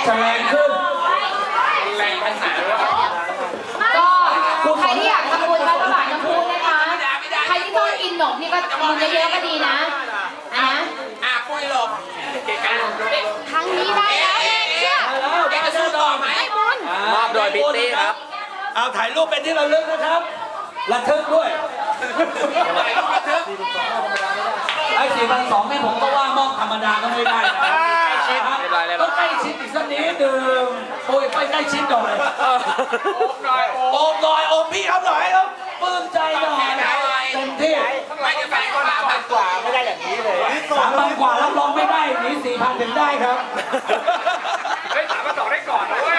จะแรงขึ้นแรงภาษาหรือว่าก็ใครที่อยากทำบุญวัดพระบาทน้ำพุนะคะใครที่ชอบกินหนมนี่ก็บุญเยอะๆก็ดีนะปุ้ยหลบครั้งนี้ได้แล้วเชื่อจะสู้ต่อไหมมอบโดยพิตตี้ครับเอาถ่ายรูปเป็นที่ระลึกนะครับระทึกด้วยไอ้4,200นี่ผมก็ว่ามอบธรรมดาก็ไม่ได้นะต้องใกล้ชิดอีกสักนิดนึงโอ้ยไปใกล้ชิดหน่อยโอบหน่อยโอบพี่เขาหน่อยครับปลื้มใจหน่อยเต็มที่ไม่จะแบ่งก็3,000 กว่าไม่ได้อย่างนี้เลย 3,000 กว่ารับรองไม่ได้นี้ 4,000 ถึงได้ครับเฮ้ย3,200ได้ก่อนนะเว้ย